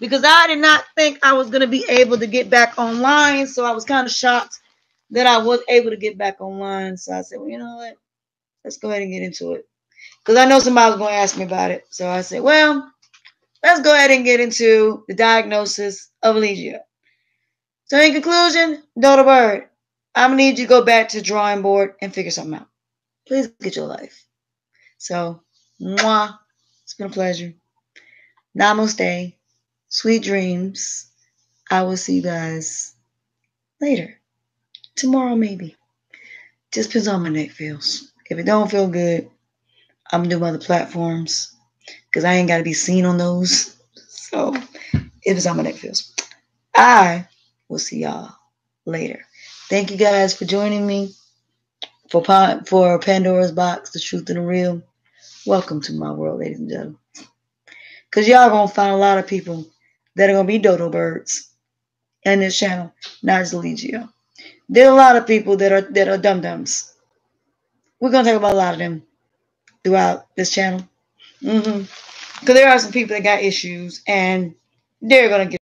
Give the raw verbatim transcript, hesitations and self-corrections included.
because I did not think I was going to be able to get back online. So I was kind of shocked that I was able to get back online. So I said, well, you know what? Let's go ahead and get into it. Because I know somebody was going to ask me about it. So I said, well, let's go ahead and get into the diagnosis of Legia. So in conclusion, Dodo Bird, I'm going to need you to go back to the drawing board and figure something out. Please get your life. So, mwah. It's been a pleasure. Namaste. Sweet dreams. I will see you guys later. Tomorrow, maybe. Just depends on how my neck feels. If it don't feel good, I'm going to do other platforms because I ain't got to be seen on those. So, if it's on my neck feels. I will see y'all later. Thank you guys for joining me for, for Pandora's Box, The Truth and the Real. Welcome to my world, ladies and gentlemen. Because y'all going to find a lot of people that are going to be dodo birds in this channel, not just Legio. There are a lot of people that are that are dum-dums. We're going to talk about a lot of them throughout this channel. Because mm-hmm. there are some people that got issues, and they're going to get